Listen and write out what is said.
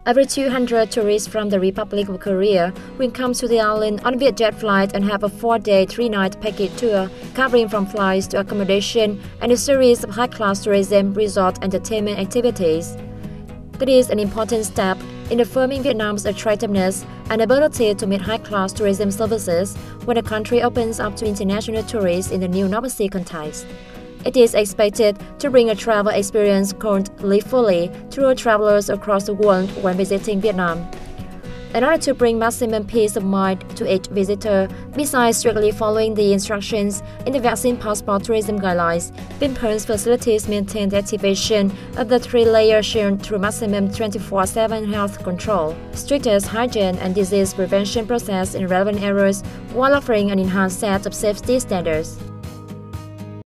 Every 200 tourists from the Republic of Korea will come to the island on a Vietjet flight and have a 4-day, 3-night package tour covering from flights to accommodation and a series of high-class tourism, resort, entertainment activities. That is an important step in affirming Vietnam's attractiveness and ability to meet high-class tourism services when the country opens up to international tourists in the new North Sea context. It is expected to bring a travel experience called Live Fully to travelers across the world when visiting Vietnam. In order to bring maximum peace of mind to each visitor, besides strictly following the instructions in the Vaccine Passport Tourism Guidelines, Vinpearl's facilities maintain the activation of the 3-layer shield through maximum 24/7 health control, strictest hygiene and disease prevention process in relevant areas, while offering an enhanced set of safety standards.